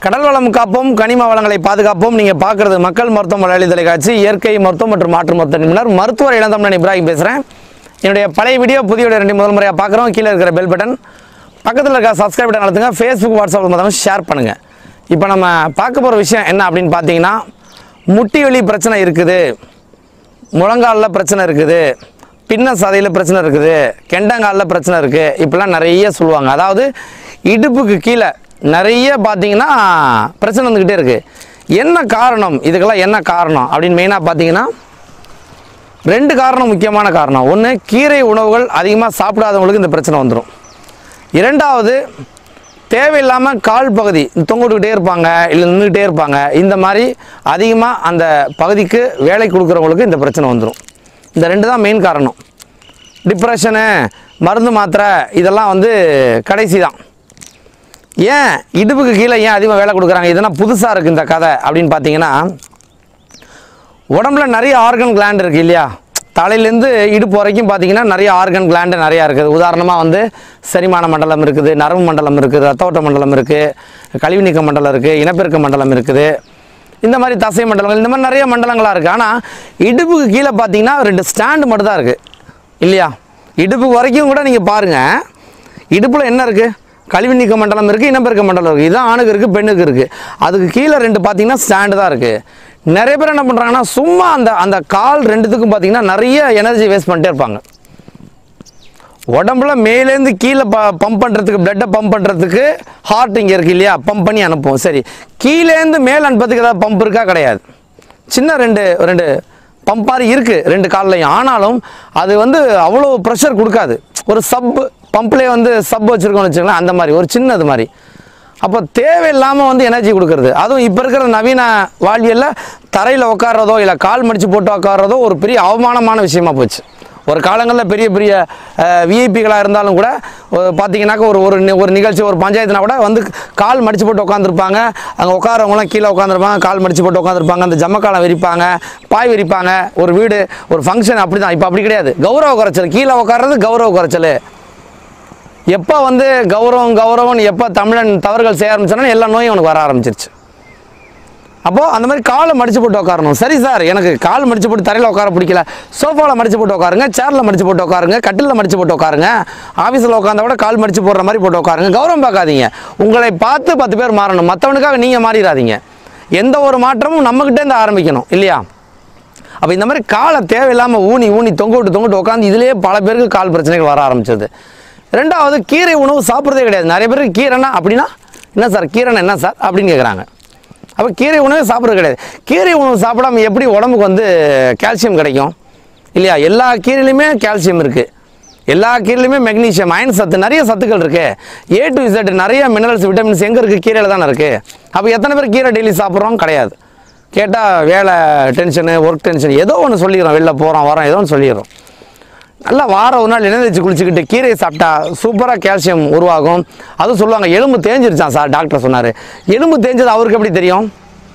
கடல் வளம் காப்போம், கனிம வளங்களை பாதுகாப்போம். நீங்கள் பார்க்குறது மக்கள் மருத்துவம் மலையாளி தொலைக்காட்சி, இயற்கை மருத்துவம் மற்றும் மாற்று மருத்துவ நிபுணர் மருத்துவர் இளந்தமிழன் இப்ராஹிம் பேசுகிறேன். என்னுடைய பழைய வீடியோ புதிய வீடியோ ரெண்டு முதல் முறையாக பார்க்குறோம். கீழே இருக்கிற பெல் பட்டன் பக்கத்தில் இருக்க சப்ஸ்கிரைப் பட்டன் அழுத்துங்க. ஃபேஸ்புக் வாட்ஸ்அப் மூலமாக ஷேர் பண்ணுங்கள். இப்போ நம்ம பார்க்க போகிற விஷயம் என்ன அப்படின்னு பார்த்தீங்கன்னா, முட்டி வலி பிரச்சனை இருக்குது, முழங்காலில் பிரச்சனை இருக்குது, பின்ன சதையில் பிரச்சனை இருக்குது, கெண்டங்காலில் பிரச்சனை இருக்குது, இப்படிலாம் நிறைய சொல்லுவாங்க. அதாவது இடுப்புக்கு கீழே நிறைய பார்த்தீங்கன்னா பிரச்சனை வந்துக்கிட்டே இருக்குது. என்ன காரணம், இதுக்கெல்லாம் என்ன காரணம் அப்படின்னு மெயினாக பார்த்தீங்கன்னா ரெண்டு காரணம், முக்கியமான காரணம். ஒன்று, கீரை உணவுகள் அதிகமாக சாப்பிடாதவங்களுக்கு இந்த பிரச்சனை வந்துடும். இரண்டாவது, தேவையில்லாமல் கால் பகுதி தொங்கிட்டுக்கிட்டே இருப்பாங்க, இல்லை நின்றுக்கிட்டே இருப்பாங்க. இந்த மாதிரி அதிகமாக அந்த பகுதிக்கு வேலை கொடுக்குறவங்களுக்கு இந்த பிரச்சனை வந்துடும். இந்த ரெண்டு தான் மெயின் காரணம். டிப்ரெஷனு, மருந்து மாத்திரை இதெல்லாம் கடைசி தான். ஏன் இடுப்புக்கு கீழே ஏன் அதிகமாக வேலை கொடுக்குறாங்க? இதெல்லாம் புதுசாக இருக்குது இந்த கதை அப்படின்னு பார்த்தீங்கன்னா, உடம்புல நிறைய ஆர்கன் கிளாண்ட் இருக்குது இல்லையா? தலையிலேருந்து இடுப்பு வரைக்கும் பார்த்தீங்கன்னா நிறைய ஆர்கன் கிளாண்டு நிறையா இருக்குது. உதாரணமாக செரிமான மண்டலம் இருக்குது, நரம்பு மண்டலம் இருக்குது, ரத்த ஓட்ட மண்டலம் இருக்குது, கழிவு நீக்க மண்டலம் இருக்குது, இனப்பெருக்க மண்டலம் இருக்குது, இந்த மாதிரி தசை மண்டலங்கள், இந்த மாதிரி நிறைய மண்டலங்களாக இருக்குது. ஆனால் இடுப்புக்கு கீழே பார்த்தீங்கன்னா ரெண்டு ஸ்டாண்டு மட்டும் தான் இருக்குது இல்லையா? இடுப்புக்கு வரைக்கும் கூட நீங்கள் பாருங்கள், இடுப்பில் என்ன இருக்குது? கழிவு நீக்க மண்டலம் இருக்குது, இனப்பெருக்க மண்டலம் இருக்குது. இதுதான் ஆணுக்கு இருக்குது, பெண்ணுக்கு இருக்குது. அதுக்கு கீழே ரெண்டு பார்த்தீங்கன்னா ஸ்டாண்டு தான் இருக்குது. நிறைய பேர் என்ன பண்ணுறாங்கன்னா, சும்மா அந்த கால் ரெண்டுத்துக்கும் பார்த்தீங்கன்னா நிறைய எனர்ஜி வேஸ்ட் பண்ணிட்டே இருப்பாங்க. உடம்புல மேலேருந்து கீழே பம்ப் பண்ணுறதுக்கு, பிளட்டை பம்ப் பண்ணுறதுக்கு ஹார்ட் இங்கே இருக்குது இல்லையா? பம்ப் பண்ணி அனுப்புவோம். சரி, கீழேருந்து மேலே அனுப்புறதுக்கு ஏதாவது பம்ப் இருக்கா? கிடையாது. சின்ன ரெண்டு பம்ப் மாதிரி இருக்குது ரெண்டு கால்லையும். ஆனாலும் அது அவ்வளோ ப்ரெஷர் கொடுக்காது. ஒரு பம்ப்லேயே சப் வச்சுருக்கோம்னு வச்சுக்கலாம், அந்த மாதிரி ஒரு சின்னது மாதிரி. அப்போ தேவையில்லாமல் எனர்ஜி கொடுக்குறது. அதுவும் இப்போ இருக்கிற நவீன வாழ்வியலில் தரையில் உட்கார்றதோ இல்லை கால் மடித்து போட்டு உட்கார்றதோ ஒரு பெரிய அவமானமான விஷயமா போச்சு. ஒரு காலங்களில் பெரிய பெரிய விஐபிகளாக இருந்தாலும் கூட பார்த்தீங்கன்னாக்கா ஒரு நிகழ்ச்சி, ஒரு பஞ்சாயத்துனா கூட கால் மடித்து போட்டு உட்காந்துருப்பாங்க. அங்கே உட்காரவங்களாம் கீழே உட்காந்துருப்பாங்க, கால் மடித்து போட்டு உட்காந்துருப்பாங்க, அந்த ஜம்மக்காலம் விரிப்பாங்க, பாய் விரிப்பாங்க. ஒரு வீடு, ஒரு ஃபங்க்ஷன் அப்படி தான். இப்போ அப்படி கிடையாது. கௌரவ குறைச்சல், கீழே உட்கார்றது கௌரவ குறைச்சல். எப்போ கௌரவம் எப்போ தமிழன் தவறுகள் செய்ய ஆரம்பிச்சானோ எல்லா நோயும் அவனுக்கு வர ஆரம்பிச்சிருச்சு. அப்போது அந்த மாதிரி காலை மடித்து போட்டு உட்காரணும். சரி சார், எனக்கு கால் மடித்து போட்டு தரையில் உட்கார பிடிக்கல, சோஃபாவில் மடித்து போட்டு உட்காருங்க, சேரில் மடித்து போட்டு உட்காருங்க, கட்டிலில் மடித்து போட்டு உட்காருங்க, ஆஃபீஸில் உட்காந்தா கூட கால் மடித்து போடுற மாதிரி போட்டு உட்காருங்க. கௌரவம் பார்க்காதீங்க. உங்களை பார்த்து 10 பேர் மாறணும், மற்றவனுக்காக நீங்கள் மாறிடாதீங்க. எந்த ஒரு மாற்றமும் நம்மக்கிட்டேருந்து ஆரம்பிக்கணும் இல்லையா? அப்போ இந்த மாதிரி காலை தேவையில்லாமல் ஊனி தொங்கிட்டு உட்காந்து இதுலேயே பல பேருக்கு கால் பிரச்சனைகள் வர ஆரம்பிச்சது. ரெண்டாவது, கீரை உணவு சாப்பிட்றதே கிடையாது. நிறைய பேருக்கு கீரைனா அப்படின்னா என்ன சார், கீரைனா என்ன சார் அப்படின்னு கேட்குறாங்க. அப்போ கீரை உணவே சாப்பிட்றது கிடையாது. கீரை உணவு சாப்பிடாம எப்படி உடம்புக்கு கால்சியம் கிடைக்கும் இல்லையா? எல்லா கீரையிலையுமே கால்சியம் இருக்குது, எல்லா கீரையிலுமே மெக்னீஷியம், அயன் சத்து, நிறைய சத்துக்கள் இருக்குது. A to Z நிறைய மினரல்ஸ், விட்டமின்ஸ் எங்கே இருக்குது? கீரையில் தானே இருக்குது. அப்போ எத்தனை பேர் கீரை டெய்லி சாப்பிட்றோம்? கிடையாது. கேட்டால் வேலை டென்ஷனு, ஒர்க் டென்ஷன், ஏதோ ஒன்று சொல்லிடுறோம், வெளில போகிறோம் வரோம், ஏதோ ஒன்று சொல்லிடுறோம். நல்லா வாரம் ஒரு நாள் எண்ணெய் தேய்ச்சி குளிச்சுக்கிட்டு கீரையை சாப்பிட்டா சூப்பராக கால்சியம் உருவாகும். அதுவும் சொல்லுவாங்க, எலும்பு தேஞ்சிருச்சான் சார், டாக்டர் சொன்னார். எலும்பு தேஞ்சது அவருக்கு எப்படி தெரியும்?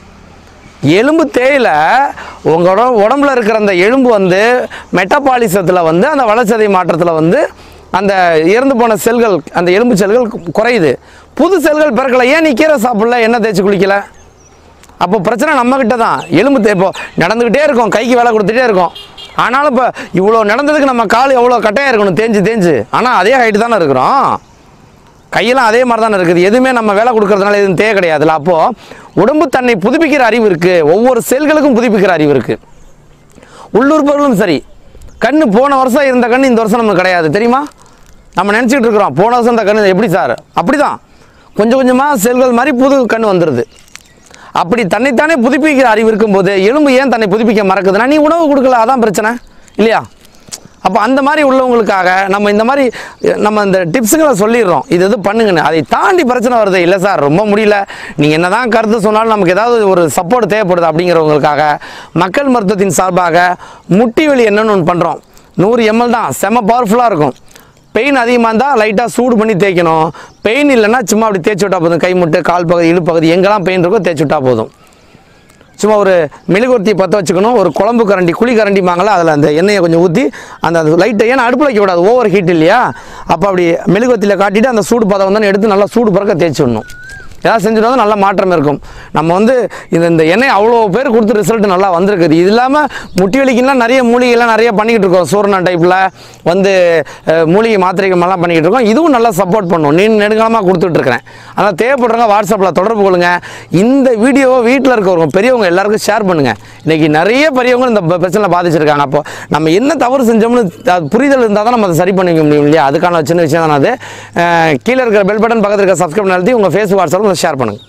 எலும்பு தேயில உங்களோட உடம்புல இருக்கிற அந்த எலும்பு மெட்டபாலிசத்தில் அந்த வளர்ச்சிதை மாற்றத்தில் அந்த இறந்து போன செல்கள், அந்த எலும்பு செல்கள் குறையுது, புது செல்கள் பிறக்கலை. ஏன் நீ கீரை சாப்பிடல, எண்ணெய் தேய்ச்சி குளிக்கலை? அப்போ பிரச்சனை நம்மக்கிட்ட தான். எலும்பு இப்போ நடந்துக்கிட்டே இருக்கும், கைக்கு வேலை கொடுத்துட்டே இருக்கும். ஆனாலும் இப்போ இவ்வளோ நடந்ததுக்கு நம்ம கால் எவ்வளோ கட்டையாக இருக்கணும், தேஞ்சு. ஆனால் அதே ஹைட்டு தானே இருக்கிறோம், கையெல்லாம் அதே மாதிரி தானே இருக்குது. எதுவுமே நம்ம வேலை கொடுக்கறதுனால எதுவும் தேவை கிடையாதுல்ல. அப்போது உடம்பு தன்னை புதுப்பிக்கிற அறிவு இருக்குது, ஒவ்வொரு செல்களுக்கும் புதுப்பிக்கிற அறிவு இருக்குது. உள்ளுறுப்புகளும் சரி. கண் போன வருஷம் இருந்த கண் இந்த வருஷம் நமக்கு கிடையாது, தெரியுமா? நம்ம நினச்சிக்கிட்டு இருக்கிறோம் போன வருஷம் இந்த கண் எப்படி சார்? அப்படி தான் கொஞ்சம் கொஞ்சமாக செல்கள் மாதிரி புது கண் வந்துடுது. அப்படி தன்னைத்தானே புதுப்பிக்கிற அறிவு இருக்கும்போது எலும்பு ஏன் தன்னை புதுப்பிக்க மறக்குதுன்னா, நீ உணவு கொடுக்கல, அதான் பிரச்சனை இல்லையா? அப்போ அந்த மாதிரி உள்ளவங்களுக்காக நம்ம இந்த டிப்ஸுகளை சொல்லிடுறோம், இது பண்ணுங்கன்னு. அதை தாண்டி பிரச்சனை வருது. இல்லை சார், ரொம்ப முடியல, நீங்கள் என்ன தான் கருத்து சொன்னாலும் நமக்கு ஏதாவது ஒரு சப்போர்ட் தேவைப்படுது அப்படிங்கிறவங்களுக்காக மக்கள் மருத்துவத்தின் சார்பாக முட்டி வலி என்னென்னு ஒன்று பண்ணுறோம். 100 ml தான், செம பவர்ஃபுல்லாக இருக்கும். பெயின் அதிகமாக இருந்தால் லைட்டாக சூடு பண்ணி தேய்க்கணும். பெயின் இல்லைன்னா சும்மா அப்படி தேய்ச்சி விட்டா போதும். கை முட்டு, கால் பகுதி, இடுப்பகுதி எங்கெல்லாம் பெயின் இருக்கோ தேய்ச்சி விட்டா போதும். சும்மா ஒரு மெழுகுவர்த்தியை பற்ற வச்சுக்கணும். ஒரு குழம்பு கரண்டி, குழி கரண்டிமாங்களா, அதில் அந்த எண்ணெயை கொஞ்சம் ஊற்றி அந்த லைட்டை, ஏன்னா அடுப்பில் வைக்க விடாது, ஓவர் ஹீட் இல்லையா? அப்போ அப்படி மெழுகுவர்த்தியில் காட்டிட்டு அந்த சூடு பதம் எடுத்து நல்லா சூடு பறக்க தேய்ச்சி விடணும். ஏதாவது செஞ்சுட்டு வந்து நல்ல மாற்றம் இருக்கும். நம்ம வந்து இந்த எண்ணெய் அவ்வளோ பேர் கொடுத்து ரிசல்ட் நல்லா வந்திருக்குது. இது இல்லாமல் முட்டி வலிக்குலாம் நிறைய மூலிகைலாம் நிறைய பண்ணிக்கிட்டு இருக்கோம். சூரண டைப்பில் வந்து மூலிகை மாத்திரைகள் எல்லாம் பண்ணிக்கிட்டு இருக்கோம். இதுவும் நல்லா சப்போர்ட் பண்ணும். நெடுங்காலமாக கொடுத்துட்ருக்கிறேன். அதனால் தேவைப்படுறவங்க வாட்ஸ்அப்பில் தொடர்பு கொள்ளுங்கள். இந்த வீடியோவை வீட்டில் இருக்கிறவங்க பெரியவங்க எல்லாருக்கும் ஷேர் பண்ணுங்கள். இன்றைக்கி நிறைய பெரியவங்க இந்த பிரச்சனை பாதிச்சிருக்காங்க. அப்போ நம்ம என்ன தவறு செஞ்சோம்னு புரிதல் இருந்தால் தான் நம்ம அதை சரி பண்ணிக்க முடியும் இல்லையா? அதுக்கான சின்ன விஷயம் தான் அது. கீழே இருக்கிற பெல் பட்டன் பக்கத்தில் இருக்கிற சப்ஸ்கிரைப் நடத்தி உங்கள் ஃபேஸ்புக் வாட்ஸ்அப்பில் ஷேர் பண்ணுங்கள்.